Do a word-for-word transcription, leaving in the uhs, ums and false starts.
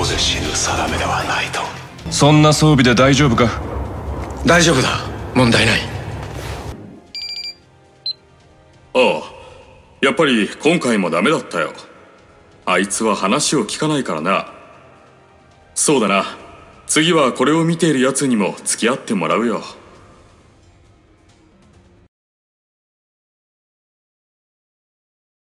で死ぬ定めではないと。 そんな装備で大丈夫か？ 大丈夫だ、問題ない。 ああ、やっぱり今回もダメだったよ。あいつは話を聞かないからな。そうだな、次はこれを見ているやつにも付き合ってもらうよ。